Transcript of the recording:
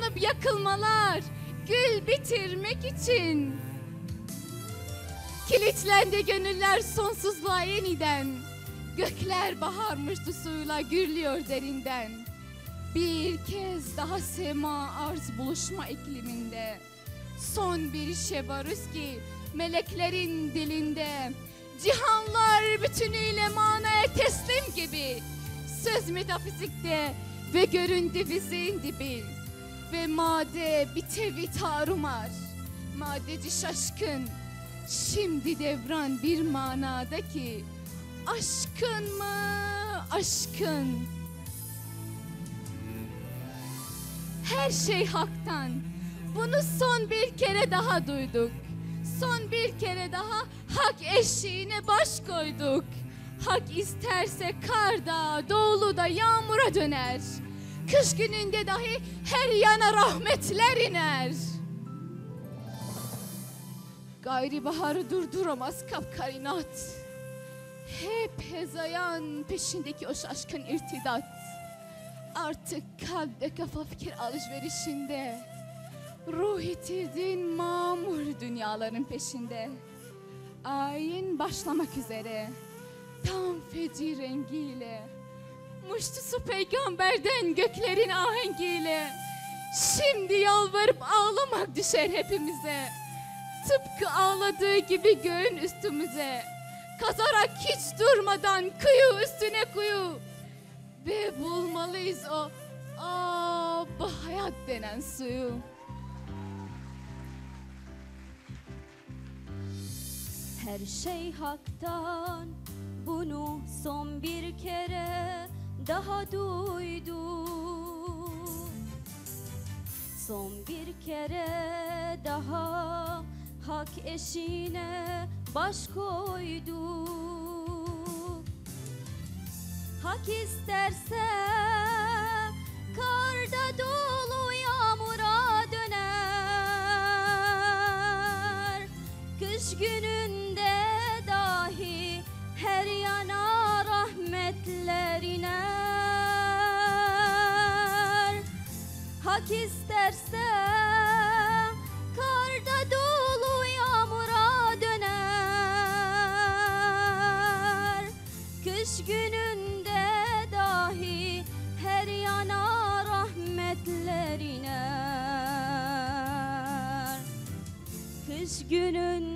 yanıp yakılmalar, gül bitirmek için. Kilitlendi gönüller sonsuzluğa yeniden. Gökler baharmıştı suyla gürlüyor derinden. Bir kez daha sema arz buluşma ikliminde. Son bir şebarüz ki meleklerin dilinde. Cihanlar bütünüyle manaya teslim gibi. Söz metafizikte ve göründü fiziğin dibi. Ve madde bir tevi tarumar. Maddeci şaşkın. Şimdi devran bir manada ki aşkın mı aşkın. Her şey haktan. Bunu son bir kere daha duyduk. Son bir kere daha hak eşiğine baş koyduk. Hak isterse karda, doğuluda yağmura döner. Kış gününde dahi her yana rahmetler iner. Gayri baharı durduramaz kapkainat. Hep hezayan peşindeki o şaşkın irtidat. Artık kalp ve kafa fikir alışverişinde. Ruh yitirdin mamur dünyaların peşinde. Ayin başlamak üzere. Tam feci rengiyle. Muştusu peygamberden göklerin ahengiyle. Şimdi yalvarıp ağlamak düşer hepimize. Tıpkı ağladığı gibi göğün üstümüze. Kazarak hiç durmadan kuyu üstüne kuyu. Ve bulmalıyız o bu hayat denen suyu. Her şey haktan, bunu son bir kere daha duydum. Son bir kere daha hak eşiğine baş koydum. Hak isterse karda dolu yağmura döner. Kış gününde dahi her yana rahmetler iner. Hak isterse karda dolu yağmura döner. Kış gününde dahi her yana rahmetler iner. Kış gününde